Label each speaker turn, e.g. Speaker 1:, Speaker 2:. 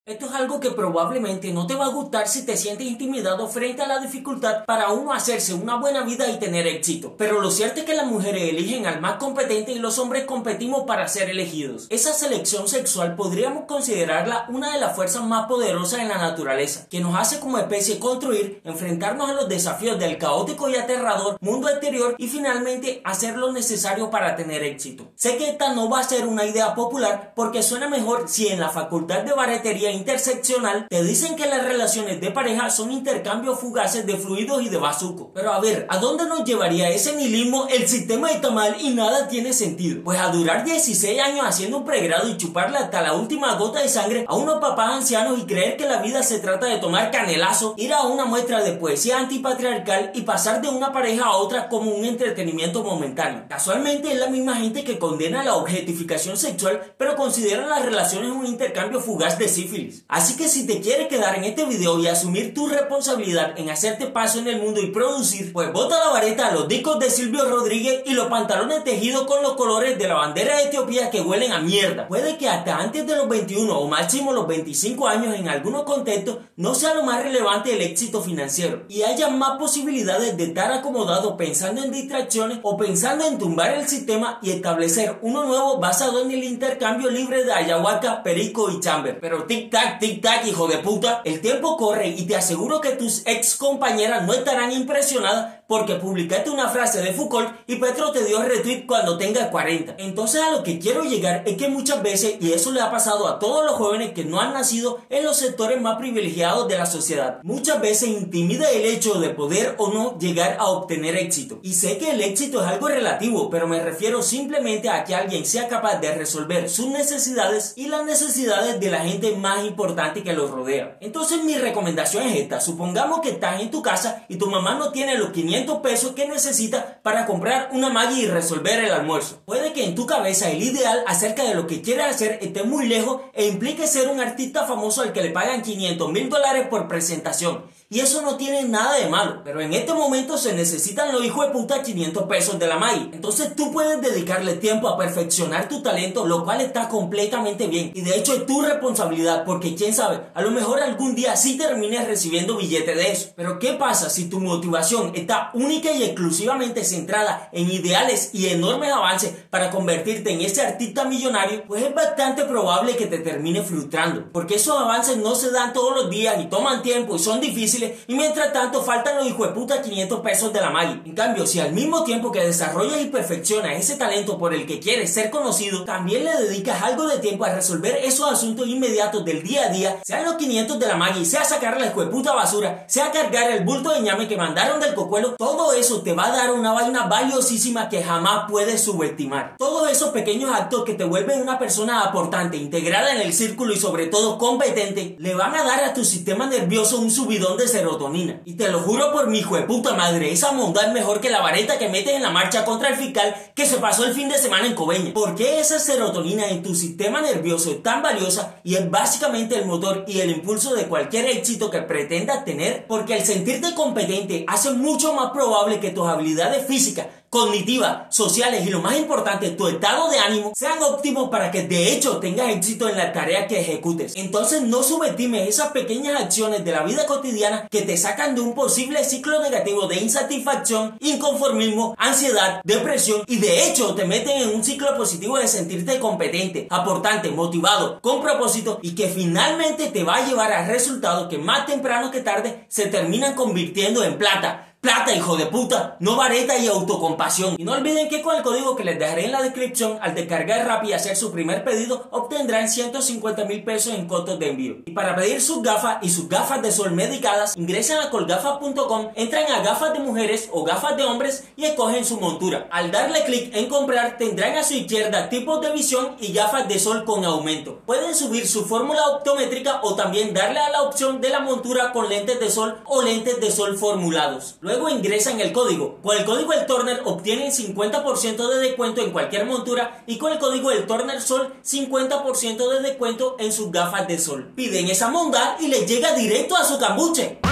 Speaker 1: Esto es algo que probablemente no te va a gustar si te sientes intimidado frente a la dificultad para uno hacerse una buena vida y tener éxito. Pero lo cierto es que las mujeres eligen al más competente y los hombres competimos para ser elegidos. Esa selección sexual podríamos considerarla una de las fuerzas más poderosas en la naturaleza, que nos hace como especie construir, enfrentarnos a los desafíos del caótico y aterrador mundo exterior y finalmente hacer lo necesario para tener éxito. Sé que esta no va a ser una idea popular porque suena mejor si en la facultad de baretería interseccional te dicen que las relaciones de pareja son intercambios fugaces de fluidos y de bazuco. Pero a ver, ¿a dónde nos llevaría ese nihilismo? El sistema está mal y nada tiene sentido. Pues a durar 16 años haciendo un pregrado y chuparle hasta la última gota de sangre a unos papás ancianos y creer que la vida se trata de tomar canelazo, ir a una muestra de poesía antipatriarcal y pasar de una pareja a otra como un entretenimiento momentáneo. Casualmente es la misma gente que condena la objetificación sexual, pero considera las relaciones un intercambio fugaz de sífilis. Así que si te quieres quedar en este video y asumir tu responsabilidad en hacerte paso en el mundo y producir, pues bota la vareta a los discos de Silvio Rodríguez y los pantalones tejidos con los colores de la bandera de Etiopía que huelen a mierda. Puede que hasta antes de los 21 o máximo los 25 años en algunos contextos no sea lo más relevante el éxito financiero y haya más posibilidades de estar acomodado pensando en distracciones o pensando en tumbar el sistema y establecer uno nuevo basado en el intercambio libre de ayahuasca, perico y chamber. Pero tic tac, hijo de puta, el tiempo corre y te aseguro que tus ex compañeras no estarán impresionadas porque publicaste una frase de Foucault y Petro te dio retweet cuando tengas 40. Entonces a lo que quiero llegar es que muchas veces, y eso le ha pasado a todos los jóvenes que no han nacido en los sectores más privilegiados de la sociedad, muchas veces intimida el hecho de poder o no llegar a obtener éxito. Y sé que el éxito es algo relativo, pero me refiero simplemente a que alguien sea capaz de resolver sus necesidades y las necesidades de la gente más importante que los rodea. Entonces mi recomendación es esta: supongamos que estás en tu casa y tu mamá no tiene los 500 pesos que necesita para comprar una Maggi y resolver el almuerzo. Puede que en tu cabeza el ideal acerca de lo que quieres hacer esté muy lejos e implique ser un artista famoso al que le pagan $500,000 por presentación. Y eso no tiene nada de malo, pero en este momento se necesitan los hijos de puta 500 pesos de la Maggi. Entonces tú puedes dedicarle tiempo a perfeccionar tu talento, lo cual está completamente bien. Y de hecho es tu responsabilidad, porque quién sabe, a lo mejor algún día sí termines recibiendo billetes de eso. Pero ¿qué pasa si tu motivación está única y exclusivamente centrada en ideales y enormes avances para convertirte en ese artista millonario? Pues es bastante probable que te termine frustrando, porque esos avances no se dan todos los días y toman tiempo y son difíciles, y mientras tanto faltan los hijueputas 500 pesos de la Maggi. En cambio, si al mismo tiempo que desarrollas y perfeccionas ese talento por el que quieres ser conocido, también le dedicas algo de tiempo a resolver esos asuntos inmediatos del día a día, sean los 500 de la Maggi, sea sacar la hijueputa basura, sea cargar el bulto de ñame que mandaron del cocuelo, todo eso te va a dar una vaina valiosísima que jamás puedes subestimar. Todos esos pequeños actos que te vuelven una persona aportante, integrada en el círculo y sobre todo competente, le van a dar a tu sistema nervioso un subidón de serotonina. Y te lo juro por mi hijo de puta madre, esa monda es mejor que la vareta que metes en la marcha contra el fiscal que se pasó el fin de semana en Coveñas. ¿Por qué esa serotonina en tu sistema nervioso es tan valiosa y es básicamente el motor y el impulso de cualquier éxito que pretendas tener? Porque el sentirte competente hace mucho más probable que tus habilidades físicas, cognitivas, sociales y lo más importante, tu estado de ánimo sean óptimos para que de hecho tengas éxito en la tarea que ejecutes. Entonces no subestimes esas pequeñas acciones de la vida cotidiana que te sacan de un posible ciclo negativo de insatisfacción, inconformismo, ansiedad, depresión y de hecho te meten en un ciclo positivo de sentirte competente, aportante, motivado, con propósito y que finalmente te va a llevar a resultados que más temprano que tarde se terminan convirtiendo en plata. Plata, hijo de puta, no vareta y autocompasión. Y no olviden que con el código que les dejaré en la descripción, al descargar Rappi y hacer su primer pedido, obtendrán 150,000 pesos en costos de envío. Y para pedir sus gafas y sus gafas de sol medicadas, ingresan a colgafas.com, entran a gafas de mujeres o gafas de hombres y escogen su montura. Al darle clic en comprar, tendrán a su izquierda tipos de visión y gafas de sol con aumento. Pueden subir su fórmula optométrica o también darle a la opción de la montura con lentes de sol o lentes de sol formulados. Luego ingresan el código. Con el código El Turner obtienen 50% de descuento en cualquier montura y con el código El Turner Sol 50% de descuento en sus gafas de sol. Piden esa monda y les llega directo a su cambuche.